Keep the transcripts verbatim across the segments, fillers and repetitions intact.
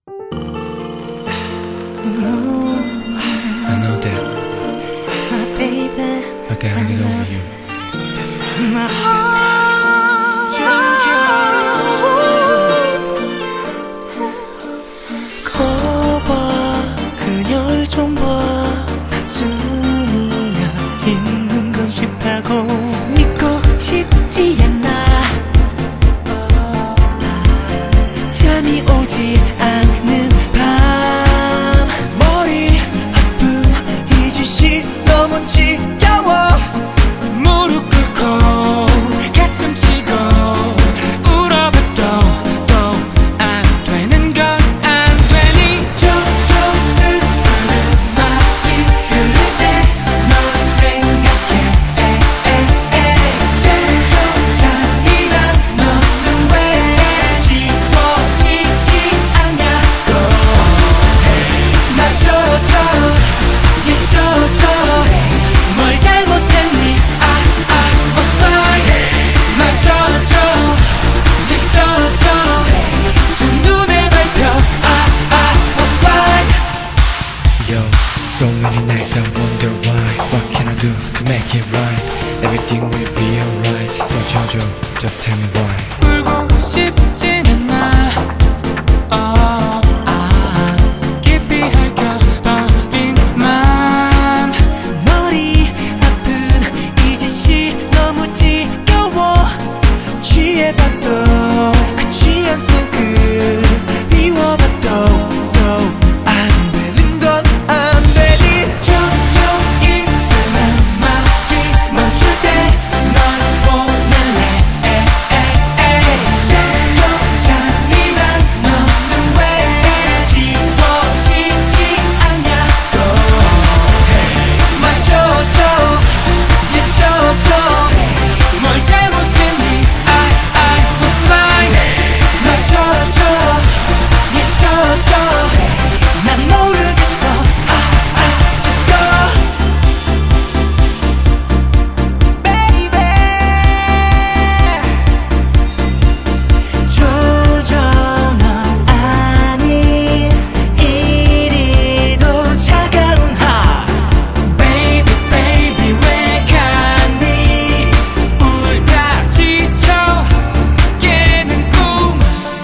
I know that My baby, I gotta get over you. my heart, 거봐 그녀를 좀 봐. 나쯤이야 있는 건 쉽다고 믿고 싶지 않아. 잠이 오지 않는 밤 머리 아픔 이 짓이 너무 지겨워. 무릎 꿇고 가슴 치고 울어봐도 또 안 되는 건 안 되니. 조금씩 음악이 흐를 때 널 생각해. 점점 잔인한 너는 왜 지워지지 않냐고. 맞춰줘 Yes 저저 뭘 잘못했니. I I was fine. 맞춰줘 Yes 저저 두 눈에 밟혀. I I was fine. Yo, so many nights I wonder why. What can I do to make it right? Everything will be alright. So 쳐줘, just tell me why. 울고 싶진 않아. 어, 아, 깊이 핥혀버린 맘 머리 아픈 이 짓이 너무 지겨워. 취해봐도 그 취한 손끝 미워봐도 또 안 되는 건 안 되니. 점점 있으면 막이 멈출 때 널 보낼래. 점점 잔인한 너는 왜 지워지지 않냐고. 맞춰줘 Yes 저저 뭘 잘못했니. I I was fine. 맞춰줘 Yes 저저 난 모르겠어 아직도. Baby 조정은 아닌 이리도 차가운 heart. Baby baby 왜 가니. 울다 지쳐 깨는 꿈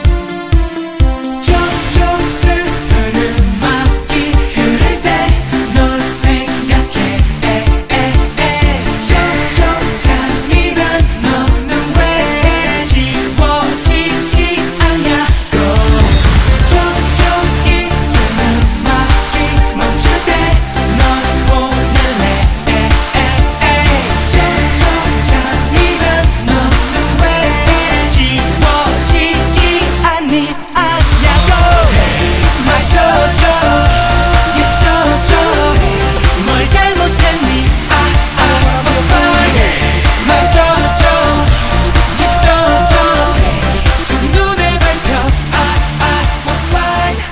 조금씩 음악이 흐를 때 널 생각해. 점점 잔인한 너는 왜 지워지지 않냐고. 점점 있으면 막이 멈출 때 널 보낼래. 점점 잔인한 너는 왜 지워지지 않니 않냐고. 맞춰줘 Yes 저저 뭘 잘못했니. I I was fine. 맞춰줘 Yes 저저 두 눈에 밟혀. I I was fine.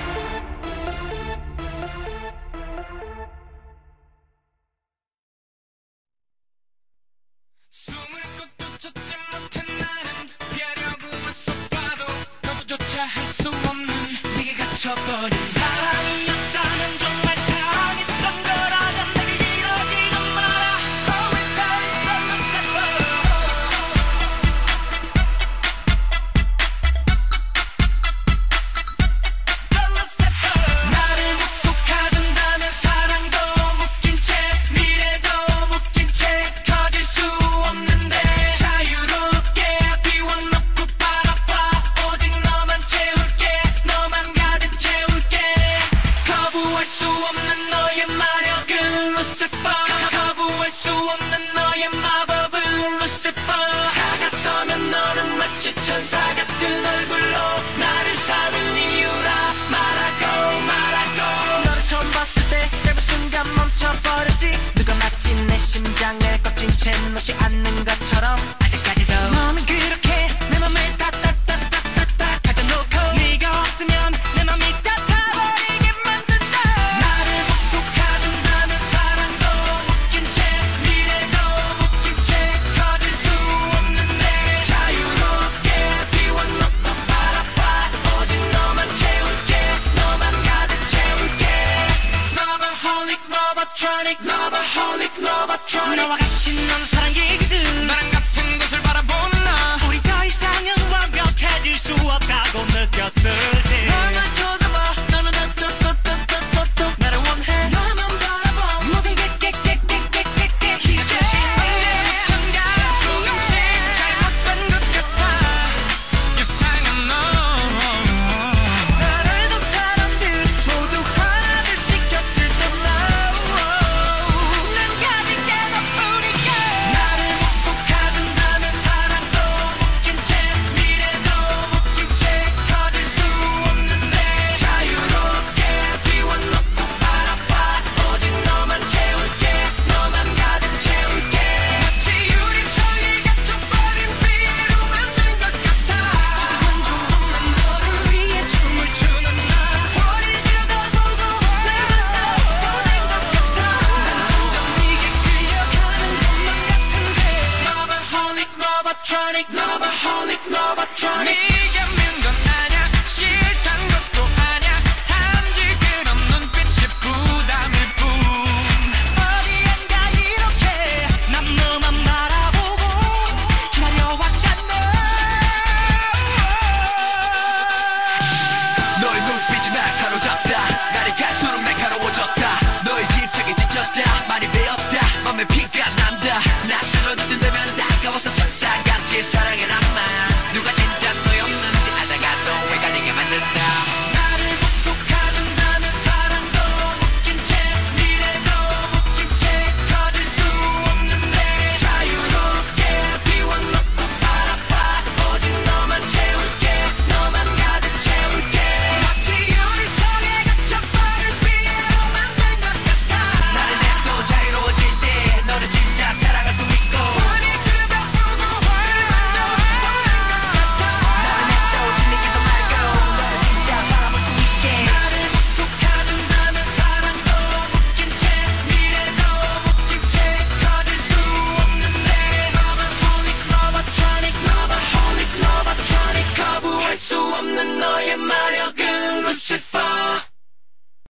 숨을 것도 찾지 못한 나는 피하려고 애써봐도 거부조차 할 수 없는 네게 갇혀버린 사랑이었다면 정말 사랑했던 거라면 내게 이러지는 마라. Always Paris from the summer. 나를 묻고 가둔다면 사랑도 묶인 채 미래도 묶인 채 가질 수 없는데 자유롭게 비워놓고 바라봐. 오직 너만 채울게 너만 가득 채울게. 거부할 수 없는 너의 마력은 Lucifer. 거부할 수 없는 너의 마법은 Lucifer. 다가서면 너는 마치 천사 같은 얼굴로 나를 사는 이유라 말하고 말하고. 너를 처음 봤을 때 짧은 순간 멈춰버렸지. 누가 마치 내 심장을 꺾인 채 놓지 않는 것처럼 아직까지도 너는 그렇게 내 맘을 따따따따따따 가져놓고 네가 없으면 내 맘이 따타버리게 만든다. 나를 묻고 가둔다면 사랑도 묶인 채 미래도 묶인 채 가질 수 없는데 자유롭게 비워놓고 Lovertronic Loverholic Lovertronic 너와 같이 나눈 사랑 얘기들 나랑 같은 곳을 바라보는 나 우리 더 이상은 완벽해질 수 없다고 느꼈을 때 나만 쳐다봐 너는 또또또또또또 나를 원해 너만 바라봐 모든 게 깨깨깨깨깨깨 이제 언제부턴가 조금씩 잘못된 것 같아 이상한 너 나를 본 사람들 모두 하나둘씩 곁을 떠나 난 가진 게 너뿐이야 나를 묵묵하든다면 사랑도 묶인 채 미래도 묶인 채 커질 수 없는데 자유롭게 비워놓고 바라봐 오직 너만 채울게 너만 가득 채울게 마치 유리석이가 쪄버린 비로 만든 것 같아 지금 한쪽 없는 너를 위해 춤을 추는 나 버리지도 보고 날 만나 보낸 것 같아 난 점점 네게 끌려가는 것만 같은데 Loverholic Lovertronic Loverholic Lovertronic 네가